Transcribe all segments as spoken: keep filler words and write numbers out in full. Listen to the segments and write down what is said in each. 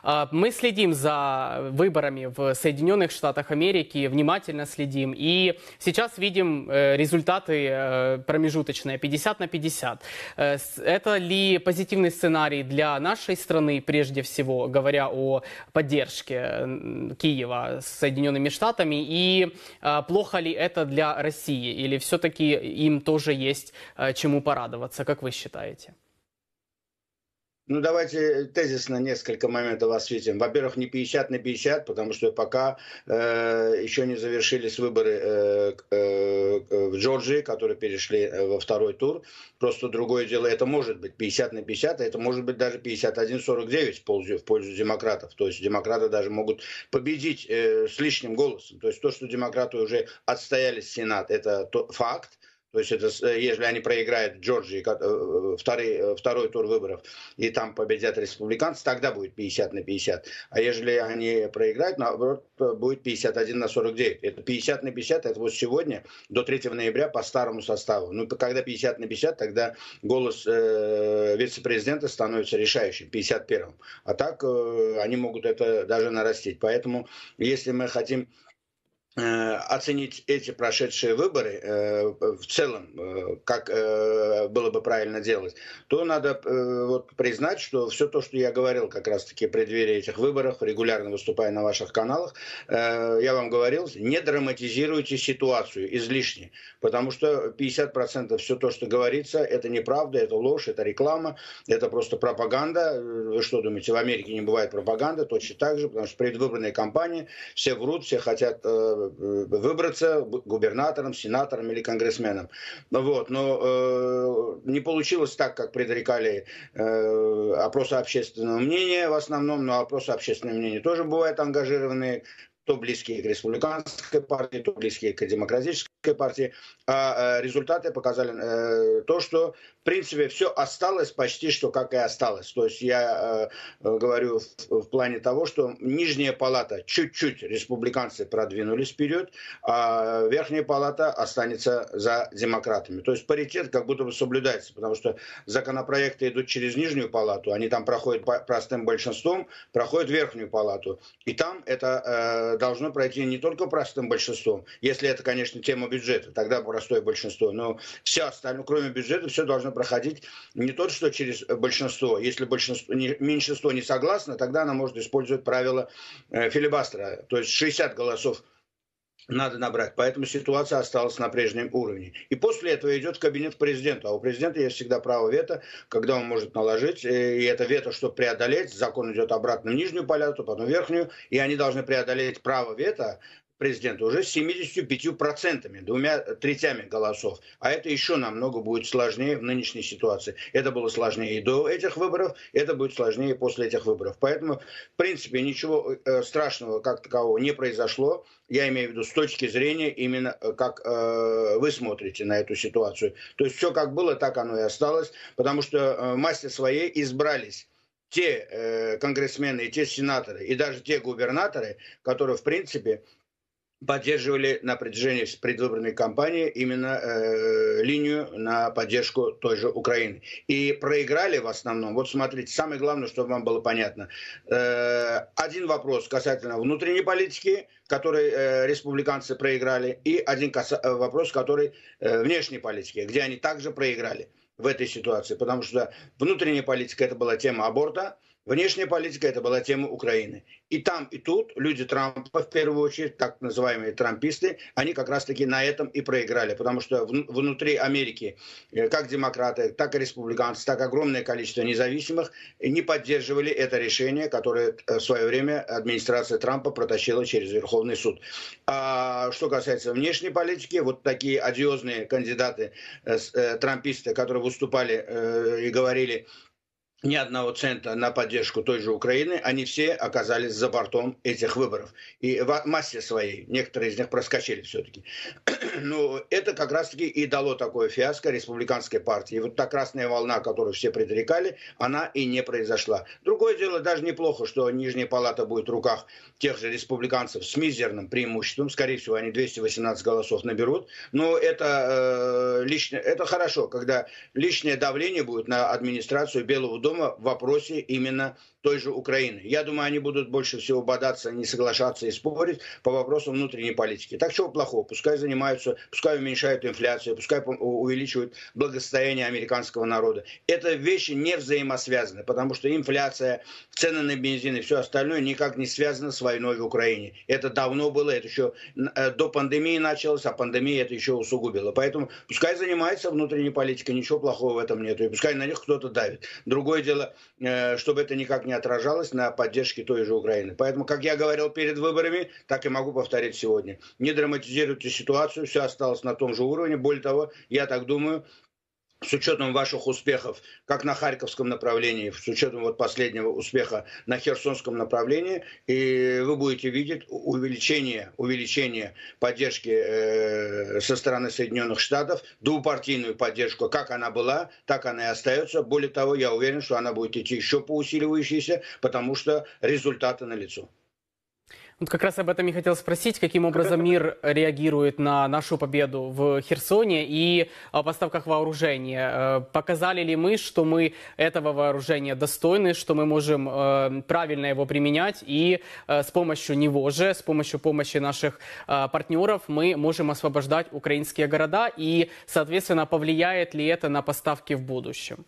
А, Мы следим за выборами в Соединенных Штатах Америки, внимательно следим. И сейчас видим э, результаты э, промежуточные, пятьдесят на пятьдесят. Э, с- Это ли позитивный сценарий для нашей страны, прежде всего, говоря о поддержке м, Киева с Соединенными Штатами? И э, плохо ли это для России? Или все-таки им тоже есть э, чему порадоваться, как вы считаете? Ну, давайте тезисно несколько моментов осветим. Во-первых, не пятьдесят на пятьдесят, потому что пока э, еще не завершились выборы э, э, в Джорджии, которые перешли во второй тур. Просто другое дело, это может быть пятьдесят на пятьдесят, а это может быть даже пятьдесят один сорок девять в пользу, в пользу демократов. То есть демократы даже могут победить э, с лишним голосом. То есть то, что демократы уже отстояли Сенат, это то, факт. То есть это, если они проиграют в Джорджии второй, второй тур выборов и там победят республиканцы, тогда будет пятьдесят на пятьдесят. А если они проиграют, наоборот, будет пятьдесят один на сорок девять. Это пятьдесят на пятьдесят, это вот сегодня до третьего ноября по старому составу. Ну, когда пятьдесят на пятьдесят, тогда голос э, вице-президента становится решающим, пятьдесят первым. А так э, они могут это даже нарастить. Поэтому, если мы хотим оценить эти прошедшие выборы э, в целом, э, как э, было бы правильно делать, то надо э, вот, признать, что все то, что я говорил как раз-таки в преддверии этих выборов, регулярно выступая на ваших каналах, э, я вам говорил, не драматизируйте ситуацию излишне, потому что пятьдесят процентов все то, что говорится, это неправда, это ложь, это реклама, это просто пропаганда. Вы что думаете, в Америке не бывает пропаганды? Точно так же, потому что предвыборные кампании, все врут, все хотят э, выбраться губернатором, сенатором или конгрессменом. Вот. Но э, не получилось так, как предрекали э, опросы общественного мнения в основном, но опросы общественного мнения тоже бывают ангажированные, то близкие к республиканской партии, то близкие к демократической партии. А результаты показали э, то, что в принципе все осталось почти что как и осталось. То есть я э, говорю в, в плане того, что нижняя палата чуть-чуть республиканцы продвинулись вперед, а верхняя палата останется за демократами. То есть паритет как будто бы соблюдается, потому что законопроекты идут через нижнюю палату, они там проходят простым большинством, проходят верхнюю палату. И там это э, должно пройти не только простым большинством, если это, конечно, тема бюджета, тогда простое большинство, но все остальное, кроме бюджета, все должно проходить не то, что через большинство. Если большинство, не, меньшинство не согласно, тогда оно может использовать правила э, филибастера, то есть шестьдесят голосов надо набрать. Поэтому ситуация осталась на прежнем уровне. И после этого идет в кабинет президента. А у президента есть всегда право вето, когда он может наложить. И это вето, чтобы преодолеть, закон идет обратно в нижнюю палату, потом в верхнюю. И они должны преодолеть право вето президента уже с семьюдесятью пятью процентами, двумя третями голосов. А это еще намного будет сложнее в нынешней ситуации. Это было сложнее и до этих выборов, это будет сложнее и после этих выборов. Поэтому, в принципе, ничего э, страшного как такового не произошло. Я имею в виду с точки зрения именно как э, вы смотрите на эту ситуацию. То есть все как было, так оно и осталось, потому что э, в массе своей избрались те э, конгрессмены и те сенаторы, и даже те губернаторы, которые, в принципе, поддерживали на протяжении предвыборной кампании именно э, линию на поддержку той же Украины. И проиграли в основном, вот смотрите, самое главное, чтобы вам было понятно, э, один вопрос касательно внутренней политики, который э, республиканцы проиграли, и один каса- вопрос, который э, внешней политики, где они также проиграли в этой ситуации, потому что внутренняя политика это была тема аборта, внешняя политика это была тема Украины. И там, и тут люди Трампа, в первую очередь, так называемые трамписты, они как раз-таки на этом и проиграли. Потому что внутри Америки, как демократы, так и республиканцы, так огромное количество независимых не поддерживали это решение, которое в свое время администрация Трампа протащила через Верховный суд. А что касается внешней политики, вот такие одиозные кандидаты, трамписты, которые выступали и говорили, ни одного цента на поддержку той же Украины, они все оказались за бортом этих выборов. И в массе своей, некоторые из них проскочили все-таки. Но это как раз-таки и дало такое фиаско республиканской партии. И вот та красная волна, которую все предрекали, она и не произошла. Другое дело, даже неплохо, что Нижняя палата будет в руках тех же республиканцев с мизерным преимуществом. Скорее всего, они двести восемнадцать голосов наберут. Но это, э, лишнее, это хорошо, когда лишнее давление будет на администрацию Белого дома Дома в вопросе именно той же Украины. Я думаю, они будут больше всего бодаться, не соглашаться и спорить по вопросу внутренней политики. Так чего плохого? Пускай занимаются, пускай уменьшают инфляцию, пускай увеличивают благосостояние американского народа. Это вещи не взаимосвязаны, потому что инфляция, цены на бензин и все остальное никак не связано с войной в Украине. Это давно было, это еще до пандемии началось, а пандемия это еще усугубила. Поэтому пускай занимается внутренней политикой, ничего плохого в этом нет. И пускай на них кто-то давит. Другое дело, чтобы это никак не отражалось на поддержке той же Украины. Поэтому, как я говорил перед выборами, так и могу повторить сегодня. Не драматизируйте ситуацию, все осталось на том же уровне. Более того, я так думаю, с учетом ваших успехов, как на Харьковском направлении, с учетом вот последнего успеха на Херсонском направлении, и вы будете видеть увеличение, увеличение поддержки э, со стороны Соединенных Штатов, двупартийную поддержку, как она была, так она и остается. Более того, я уверен, что она будет идти еще по усиливающейся, потому что результаты налицо. Вот как раз об этом и хотел спросить, каким образом мир реагирует на нашу победу в Херсоне и о поставках вооружения. Показали ли мы, что мы этого вооружения достойны, что мы можем правильно его применять и с помощью него же, с помощью помощи наших партнеров мы можем освобождать украинские города и, соответственно, повлияет ли это на поставки в будущем?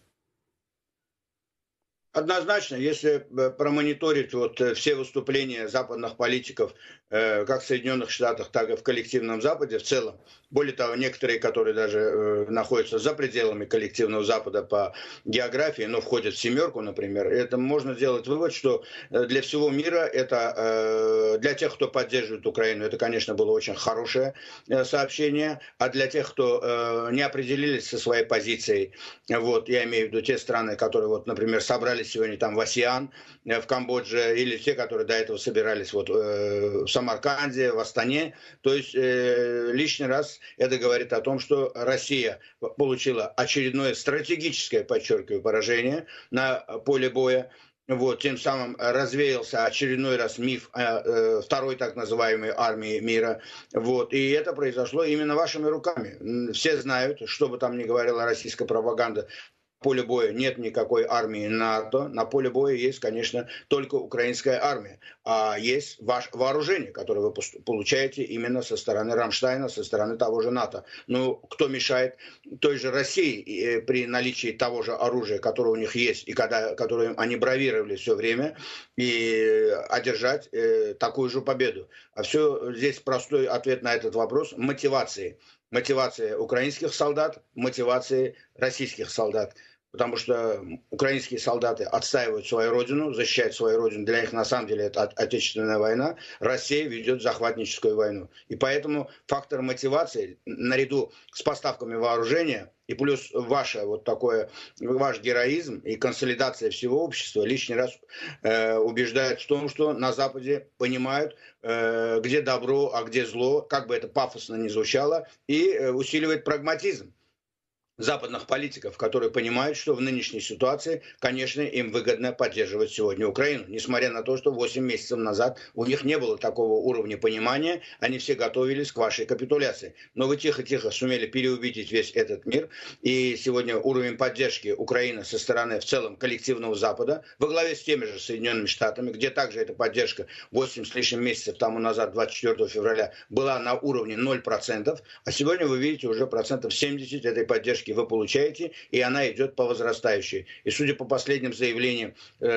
Однозначно, если промониторить вот все выступления западных политиков, как в Соединенных Штатах, так и в коллективном Западе в целом, более того, некоторые, которые даже находятся за пределами коллективного Запада по географии, но входят в семерку, например, это можно сделать вывод, что для всего мира это, для тех, кто поддерживает Украину, это, конечно, было очень хорошее сообщение, а для тех, кто не определились со своей позицией, вот, я имею в виду те страны, которые, вот, например, собрались сегодня там в АСЕАН, в Камбодже, или те, которые до этого собирались вот, э, в Самарканде, в Астане. То есть э, лишний раз это говорит о том, что Россия получила очередное стратегическое, подчеркиваю, поражение на поле боя. Вот, тем самым развеялся очередной раз миф о э, второй так называемой армии мира. Вот, и это произошло именно вашими руками. Все знают, что бы там ни говорила российская пропаганда, на поле боя нет никакой армии НАТО, на поле боя есть, конечно, только украинская армия, а есть ваше вооружение, которое вы получаете именно со стороны Рамштайна, со стороны того же НАТО. Ну, кто мешает той же России при наличии того же оружия, которое у них есть, и когда, которое они бравировали все время, и одержать э, такую же победу. А все здесь простой ответ на этот вопрос – мотивации. Мотивация украинских солдат, мотивация российских солдат. Потому что украинские солдаты отстаивают свою родину, защищают свою родину. Для них на самом деле это отечественная война. Россия ведет захватническую войну. И поэтому фактор мотивации наряду с поставками вооружения и плюс ваше вот такое, ваш героизм и консолидация всего общества лишний раз э, убеждает в том, что на Западе понимают, э, где добро, а где зло, как бы это пафосно ни звучало, и э, усиливает прагматизм западных политиков, которые понимают, что в нынешней ситуации, конечно, им выгодно поддерживать сегодня Украину. Несмотря на то, что восемь месяцев назад у них не было такого уровня понимания, они все готовились к вашей капитуляции. Но вы тихо-тихо сумели переубедить весь этот мир. И сегодня уровень поддержки Украины со стороны в целом коллективного Запада, во главе с теми же Соединенными Штатами, где также эта поддержка восемь с лишним месяцев тому назад, двадцать четвёртого февраля, была на уровне ноль процентов, а сегодня вы видите уже процентов семьдесят этой поддержки вы получаете, и она идет по возрастающей. И судя по последним заявлениям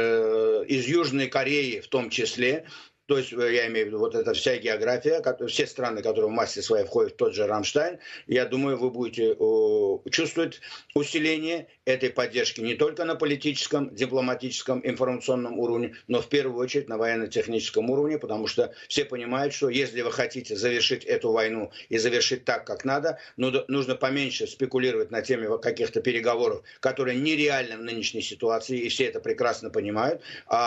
э, из Южной Кореи в том числе, то есть, я имею в виду, вот эта вся география, все страны, которые в массе своей входят в тот же Рамштайн, я думаю, вы будете чувствовать усиление этой поддержки не только на политическом, дипломатическом, информационном уровне, но в первую очередь на военно-техническом уровне, потому что все понимают, что если вы хотите завершить эту войну и завершить так, как надо, нужно поменьше спекулировать на теме каких-то переговоров, которые нереальны в нынешней ситуации, и все это прекрасно понимают,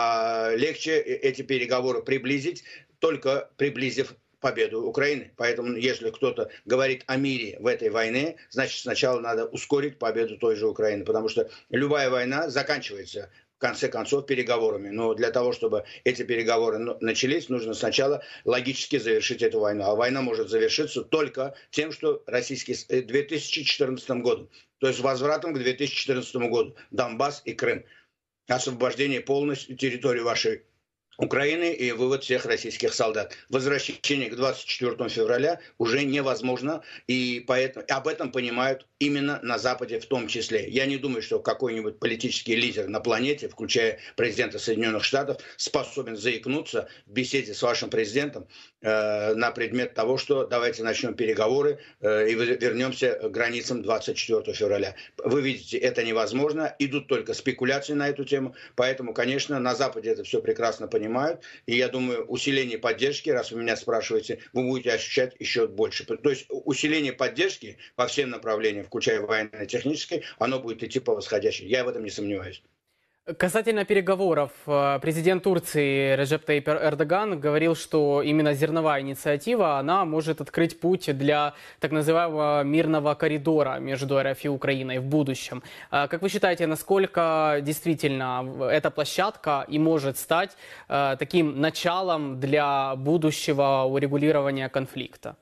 а легче эти переговоры приблизить, только приблизив победу Украины. Поэтому, если кто-то говорит о мире в этой войне, значит, сначала надо ускорить победу той же Украины, потому что любая война заканчивается, в конце концов, переговорами. Но для того, чтобы эти переговоры начались, нужно сначала логически завершить эту войну. А война может завершиться только тем, что российский две тысячи четырнадцатым годом, то есть возвратом к две тысячи четырнадцатому году, Донбасс и Крым. освобождение полностью территории вашей Украины и вывод всех российских солдат. Возвращение к двадцать четвёртому февраля уже невозможно, и поэтому об этом понимают именно на Западе в том числе. Я не думаю, что какой-нибудь политический лидер на планете, включая президента Соединенных Штатов, способен заикнуться в беседе с вашим президентом э, на предмет того, что давайте начнем переговоры э, и вернемся к границам двадцать четвёртого февраля. Вы видите, это невозможно, идут только спекуляции на эту тему, поэтому, конечно, на Западе это все прекрасно понимают. Понимают. И я думаю, усиление поддержки, раз вы меня спрашиваете, вы будете ощущать еще больше. То есть усиление поддержки по всем направлениям, включая военно-технической, оно будет идти по восходящей. Я в этом не сомневаюсь. Касательно переговоров, президент Турции Реджеп Тайип Эрдоган говорил, что именно зерновая инициатива, она может открыть путь для так называемого мирного коридора между РФ и Украиной в будущем. Как вы считаете, насколько действительно эта площадка и может стать таким началом для будущего урегулирования конфликта?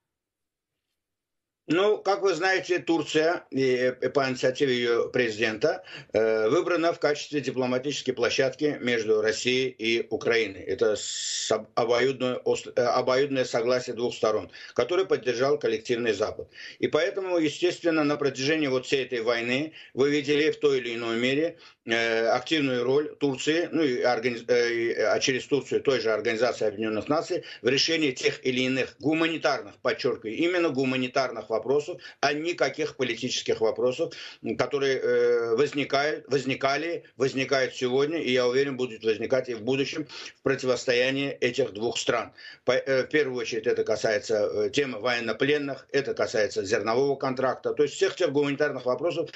Ну, как вы знаете, Турция, и по инициативе ее президента, выбрана в качестве дипломатической площадки между Россией и Украиной. Это обоюдное, обоюдное согласие двух сторон, которое поддержал коллективный Запад. И поэтому, естественно, на протяжении вот всей этой войны вы видели в той или иной мере активную роль Турции, ну и организ... а через Турцию той же Организации Объединенных Наций в решении тех или иных гуманитарных, подчеркиваю, именно гуманитарных вопросов, а никаких политических вопросов, которые возникают, возникали, возникают сегодня, и я уверен, будут возникать и в будущем в противостоянии этих двух стран. В первую очередь это касается темы военнопленных, это касается зернового контракта, то есть всех тех гуманитарных вопросов,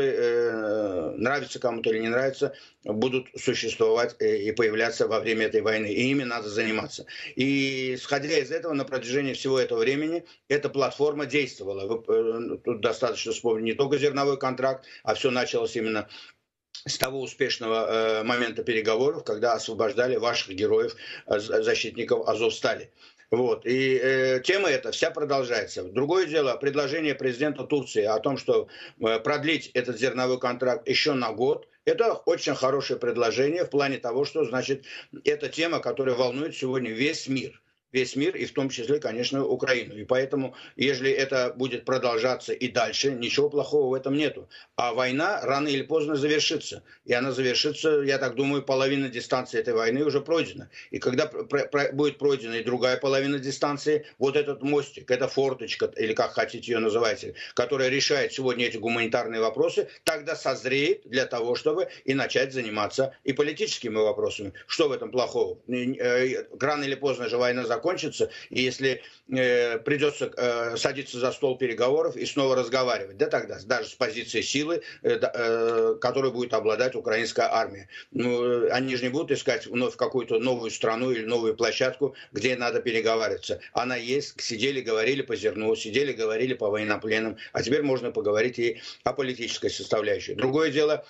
которые нравятся кому-то или не нравится, будут существовать и появляться во время этой войны. И ими надо заниматься. И исходя из этого, на протяжении всего этого времени эта платформа действовала. Тут достаточно вспомнить не только зерновой контракт, а все началось именно с того успешного э, момента переговоров, когда освобождали ваших героев, э, защитников Азовстали. Вот. И э, тема эта вся продолжается. Другое дело, предложение президента Турции о том, что э, продлить этот зерновой контракт еще на год, это очень хорошее предложение в плане того, что, значит, это тема, которая волнует сегодня весь мир. Весь мир, и в том числе, конечно, Украину. И поэтому, если это будет продолжаться и дальше, ничего плохого в этом нету. А война рано или поздно завершится. И она завершится, я так думаю, половина дистанции этой войны уже пройдена. И когда про- про- будет пройдена и другая половина дистанции, вот этот мостик, эта форточка, или как хотите ее называйте, которая решает сегодня эти гуманитарные вопросы, тогда созреет для того, чтобы и начать заниматься и политическими вопросами. Что в этом плохого? Рано или поздно же война закончится. закончится, и если э, придется э, садиться за стол переговоров и снова разговаривать, да тогда, даже с позиции силы, э, э, которой будет обладать украинская армия. Ну, они же не будут искать вновь какую-то новую страну или новую площадку, где надо переговариваться. Она есть, сидели, говорили по зерну, сидели, говорили по военнопленным, а теперь можно поговорить и о политической составляющей. Другое дело,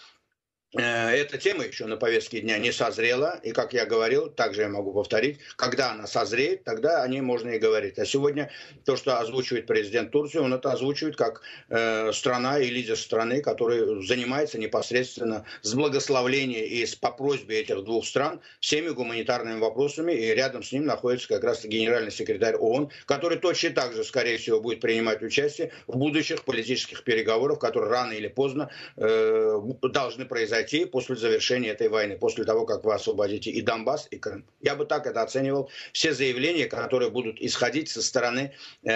эта тема еще на повестке дня не созрела, и, как я говорил, также я могу повторить, когда она созреет, тогда о ней можно и говорить. А сегодня то, что озвучивает президент Турции, он это озвучивает как э, страна и лидер страны, который занимается непосредственно с благословления и с, по просьбе этих двух стран всеми гуманитарными вопросами, и рядом с ним находится как раз генеральный секретарь ООН, который точно так же, скорее всего, будет принимать участие в будущих политических переговорах, которые рано или поздно э, должны произойти после завершения этой войны, после того, как вы освободите и Донбасс, и Крым. Я бы так это оценивал. Все заявления, которые будут исходить со стороны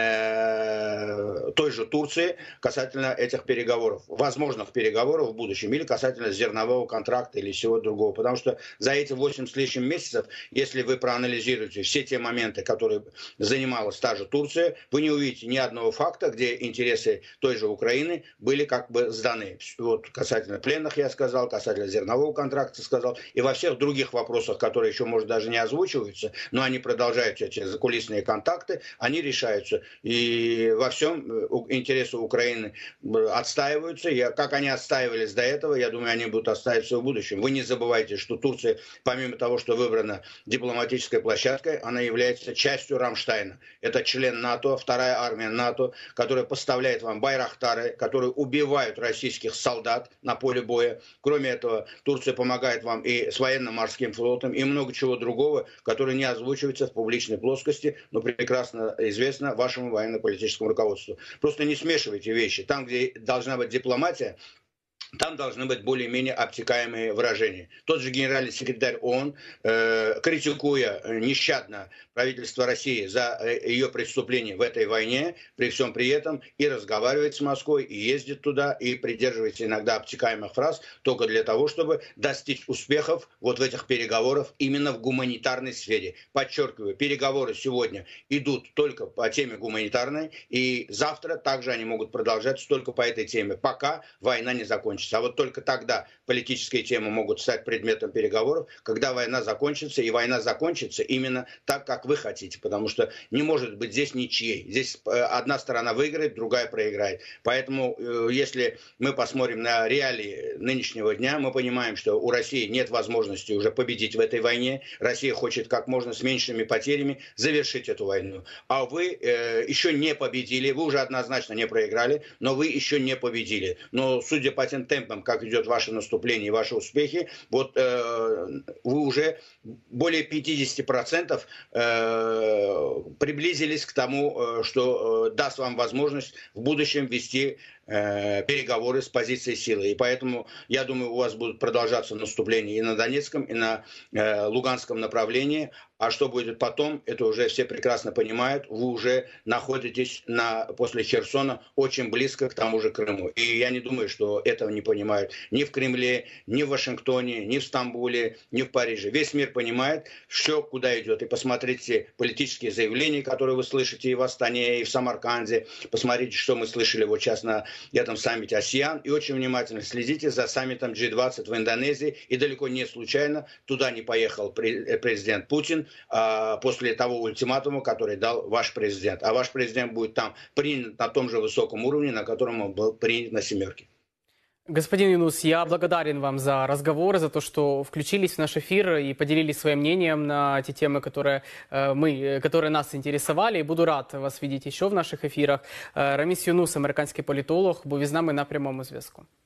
э, той же Турции касательно этих переговоров, возможных переговоров в будущем, или касательно зернового контракта или всего другого. Потому что за эти восемь с лишним месяцев, если вы проанализируете все те моменты, которые занималась та же Турция, вы не увидите ни одного факта, где интересы той же Украины были как бы сданы. Вот касательно пленных, я сказал, касательно зернового контракта сказал, и во всех других вопросах, которые еще, может, даже не озвучиваются, но они продолжают эти закулисные контакты, они решаются. И во всем интересы Украины отстаиваются. И как они отстаивались до этого, я думаю, они будут отстаиваться в будущем. Вы не забывайте, что Турция, помимо того, что выбрана дипломатической площадкой, она является частью Рамштайна. Это член НАТО, вторая армия НАТО, которая поставляет вам байрактары, которые убивают российских солдат на поле боя. Кроме кроме этого, Турция помогает вам и с военно-морским флотом, и много чего другого, которое не озвучивается в публичной плоскости, но прекрасно известно вашему военно-политическому руководству. Просто не смешивайте вещи. Там, где должна быть дипломатия, там должны быть более-менее обтекаемые выражения. Тот же генеральный секретарь ООН, э, критикуя нещадно правительство России за ее преступления в этой войне, при всем при этом и разговаривает с Москвой, и ездит туда, и придерживается иногда обтекаемых фраз, только для того, чтобы достичь успехов вот в этих переговорах именно в гуманитарной сфере. Подчеркиваю, переговоры сегодня идут только по теме гуманитарной, и завтра также они могут продолжаться только по этой теме, пока война не закончится. А вот только тогда политические темы могут стать предметом переговоров, когда война закончится, и война закончится именно так, как вы хотите, потому что не может быть здесь ничьей. Здесь одна сторона выиграет, другая проиграет. Поэтому, если мы посмотрим на реалии нынешнего дня, мы понимаем, что у России нет возможности уже победить в этой войне. Россия хочет как можно с меньшими потерями завершить эту войну. А вы э, еще не победили, вы уже однозначно не проиграли, но вы еще не победили. Но судя по тем темпам, как идет ваше наступление и ваши успехи, вот э, вы уже более пятидесяти процентов э, приблизились к тому, э, что э, даст вам возможность в будущем вести э, переговоры с позиции силы. И поэтому, я думаю, у вас будут продолжаться наступления и на Донецком, и на э, Луганском направлении. А что будет потом, это уже все прекрасно понимают. Вы уже находитесь на, после Херсона очень близко к тому же Крыму. И я не думаю, что этого не понимают ни в Кремле, ни в Вашингтоне, ни в Стамбуле, ни в Париже. Весь мир понимает, все куда идет. И посмотрите политические заявления, которые вы слышите и в Астане, и в Самарканде. Посмотрите, что мы слышали вот сейчас на этом саммите АСЕАН. И очень внимательно следите за саммитом джи двадцать в Индонезии. И далеко не случайно туда не поехал президент Путин после того ультиматума, который дал ваш президент. А ваш президент будет там принят на том же высоком уровне, на котором он был принят на «семерке». Господин Юнус, я благодарен вам за разговор, за то, что включились в наш эфир и поделились своим мнением на те темы, которые, мы, которые нас интересовали. И буду рад вас видеть еще в наших ефірах. Раміс Юнус, американський політолог, був із нами на прямому зв'язку.